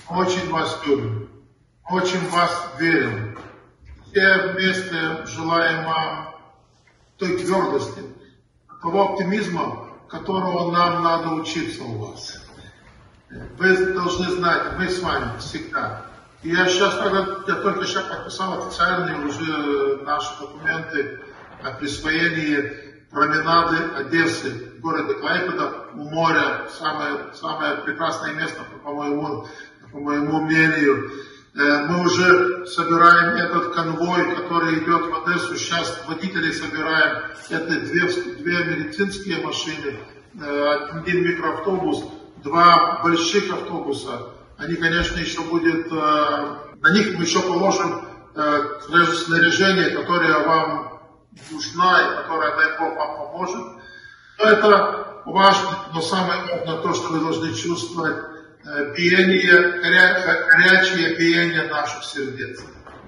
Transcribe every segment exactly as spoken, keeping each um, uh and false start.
очень вас любим, очень в вас верим. Все вместе желаем вам той твердости, того оптимизма, которого нам надо учиться у вас. Вы должны знать, мы с вами всегда. И я сейчас, я только сейчас подписал официальные уже наши документы о присвоении променады Одессы в городе Клайпеда у моря. Самое, самое прекрасное место, по моему, по моему мнению. Мы уже собираем этот конвой, который идет в Одессу. Сейчас водителей собираем. Это две, две медицинские машины, один микроавтобус, два больших автобуса. Они, конечно, еще будет, на них мы еще положим снаряжение, которое вам нужна и которое, дай Бог, вам поможет. Но это важно, но самое важное то, что вы должны чувствовать биение, горячее биение наших сердец.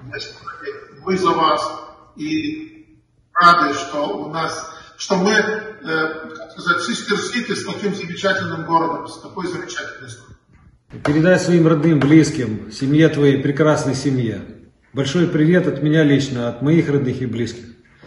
Мы за вас и рады, что у нас, что мы, как сказать, Систер-Сити с таким замечательным городом, с такой замечательной страной. Передай своим родным, близким, семье твоей, прекрасной семье. Большой привет от меня лично, от моих родных и близких.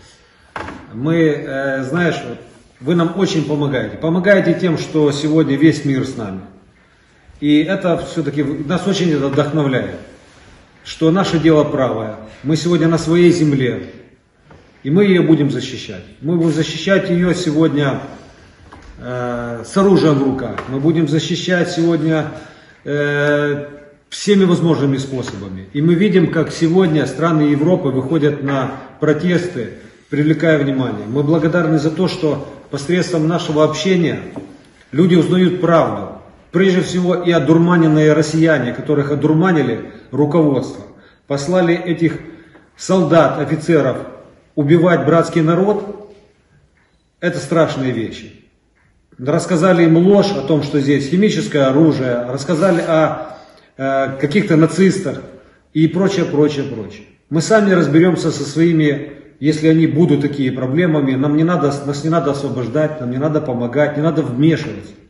Мы, э, знаешь, вы нам очень помогаете. Помогаете тем, что сегодня весь мир с нами. И это все-таки нас очень это вдохновляет, что наше дело правое. Мы сегодня на своей земле, и мы ее будем защищать. Мы будем защищать ее сегодня э, с оружием в руках. Мы будем защищать сегодня э, всеми возможными способами. И мы видим, как сегодня страны Европы выходят на протесты, привлекая внимание. Мы благодарны за то, что посредством нашего общения люди узнают правду. Прежде всего и одурманенные россияне, которых одурманили руководство, послали этих солдат, офицеров убивать братский народ, это страшные вещи. Рассказали им ложь о том, что здесь химическое оружие, рассказали о э, каких-то нацистах и прочее, прочее, прочее. Мы сами разберемся со своими, если они будут такие проблемами, нам не надо, нас не надо освобождать, нам не надо помогать, не надо вмешиваться.